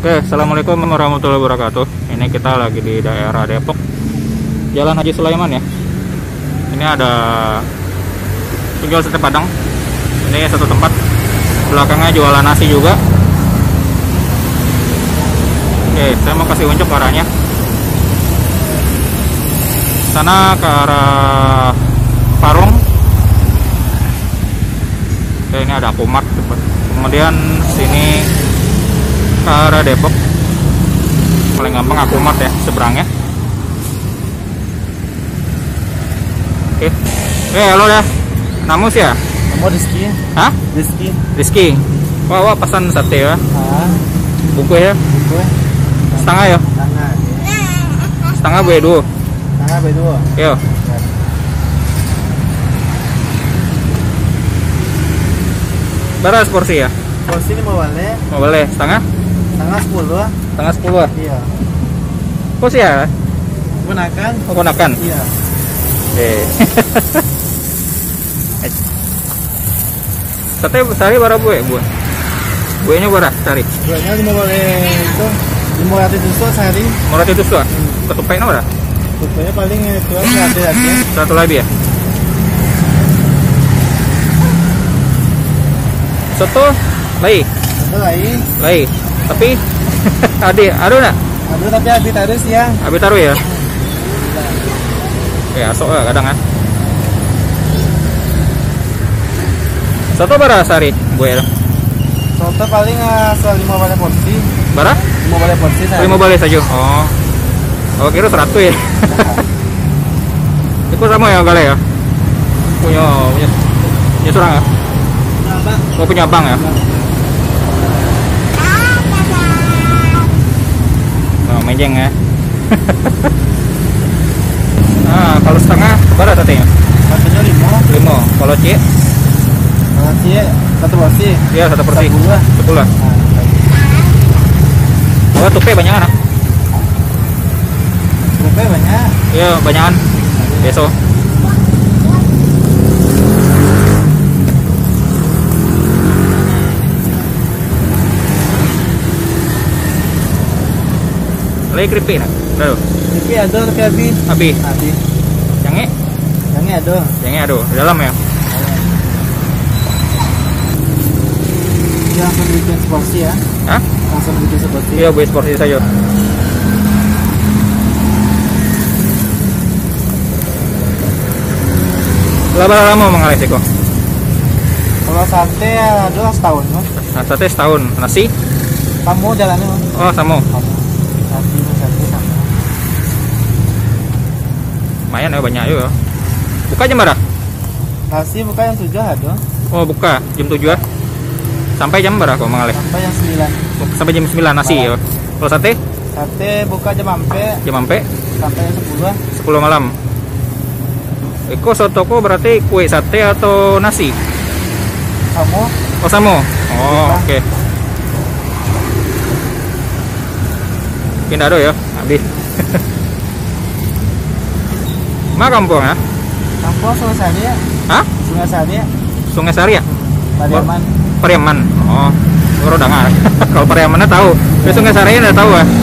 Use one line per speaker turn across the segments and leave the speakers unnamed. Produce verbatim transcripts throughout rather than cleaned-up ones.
Oke, assalamualaikum warahmatullahi wabarakatuh. Ini kita lagi di daerah Depok, Jalan Haji Sulaiman ya. Ini ada penjual sate Padang. Ini satu tempat. Belakangnya jualan nasi juga. Oke, saya mau kasih unjuk arahnya. Sana ke arah Parung. Oke, ini ada Alfamart. Kemudian sini ke arah Depok, paling gampang Alfamart ya seberangnya. Oke, eh halo dah, Namus ya?
Kamu Rizky?
Hah?
Rizky.
Rizky. Wah, wah pesan sate ya?
Ah,
Buku ya?
buku.
Setengah ya?
Setengah.
Setengah B dua.
Setengah B dua.
Yo. Berapa porsi ya?
Porsi ini mau balik.
Mau boleh setengah?
Setengah sepuluh.
Setengah sepuluh.
Iya.
Porsi ya?
Gunakan.
Mau gunakan?
Iya.
Eh. Sate sehari berapa bu? Bu? Buahnya berapa sehari?
Buahnya lima boleh itu lima ratus tusuk sehari.
Mau roti itu suah? Ketupainya berapa?
Tutupnya paling itu satu aja.
Satu lagi ya? Soto lai,
Itu lain.
lai. Tapi ade, aduh nak?
Aduh tapi habis harus ya.
Abi taruh ya? Ya, sok lah kadang kan. Soto berapa sehari bu ya?
Soto paling uh, lima boleh porsi.
Berapa?
Lima boleh porsi sehari.
Lima boleh saja. Oh, oh kira seratus ya? Itu sama ya gale ya? Punya punya punya surang ya? Mau punya abang ya? Oh, menjeng ya. Nah, kalau setengah berapa satenya?
Satunya lima.
Lima. Kalau cie?
Kalau cie satu porsi.
Iya satu porsi.
Sepuluh.
Sepuluh. Oh, tupe banyak anak.
Tupe banyak.
Iya banyakan. Besok. Lagi keripik nak? Aduh.
Tapi ada tapi habis.
Habis.
Habis.
Yang ini?
Yang ini ada.
Yang ini aduh. Di dalam ya?
Dia langsung bikin seporsi ya.
Hah?
Langsung bikin seporsi.
Iya buat porsi saja. Berapa lama mengalir sih kok?
Kalau sate ada setahun mas.
Nah, sate setahun. Nasi?
Kamu jalannya mas.
Oh sama.
Kamu. Sate sate sama.
Lumayan ya banyak juga. Buka jam berapa?
Nasi buka yang tujuh ada.
Oh buka jam tujuh ya. Sampai jam berapa kok mengalir?
Sampai yang sembilan.
Sampai jam sembilan nasi ya. Kalau sate?
Sate buka jam ampe.
Jam sampai
Sampai yang sepuluh.
sepuluh malam. Eko sotoko berarti kue sate atau nasi?
Kamu.
Oh sama. Oh oke. Okay. Pindah do ya, habis. Ma kampung ya?
Kampung Sungai Sari ya.
Hah?
Sungai Sari ya.
Sungai Sari ya?
Pariaman.
Pariaman. Oh, baru dengar. Kalau Pariamannya tahu. Tapi Sungai Sari enggak tahu ya.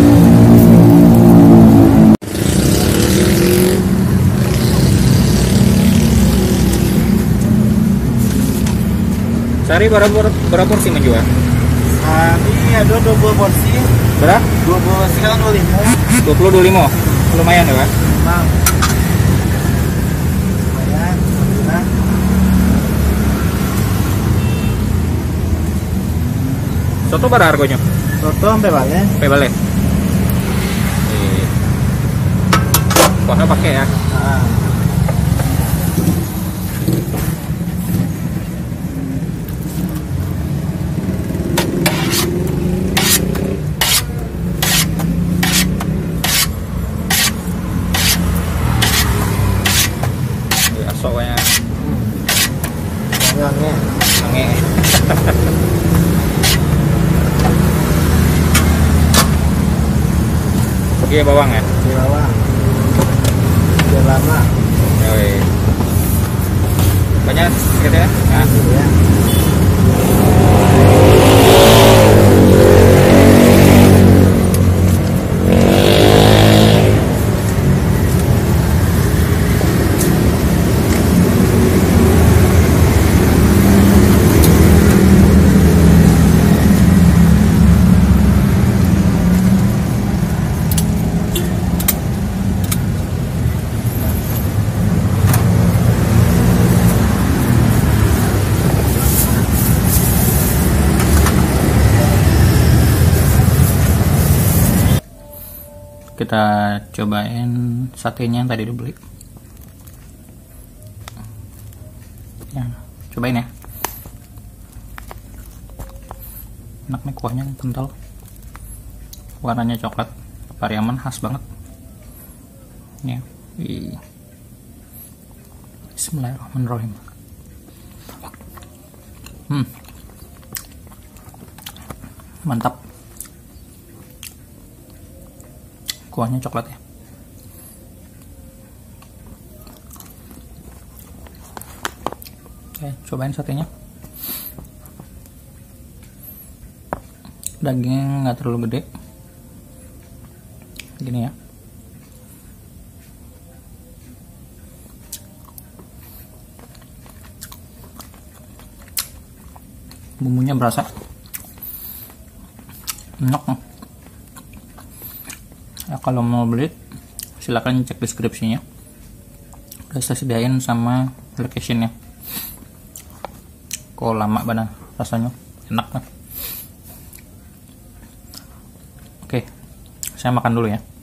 Sari berapa berapa porsi menjual?
Sari ada dua puluh porsi.
Berapa?
dua puluh porsi kan dua puluh lima.
dua puluh dua puluh lima. Lumayan ya, Pak?
Memang. Lumayan, alhamdulillah.
Soto berapa harganya?
Soto sampai balik.
Sampai balik. Kuahnya pakai ya.
Ah.
Soalnya
Orangnya.
sange. Oke bawang ya.
Di bawah. Biar lama.
Yoi. Banyak segitu ya. Nah.
Ya.
kita cobain satenya yang tadi dibeli. Ya, cobain ya. Enak nih, kuahnya kental, warnanya coklat, Pariaman khas banget ya. Bismillahirrahmanirrahim. Hmm, mantap, kuahnya coklat ya. Oke, cobain satenya. Dagingnya nggak terlalu gede, gini ya. Bumbunya berasa, enak. Ya, kalau mau beli silakan cek deskripsinya, udah saya sediain sama locationnya. Kok lama banget rasanya, enak kan. Oke, saya makan dulu ya.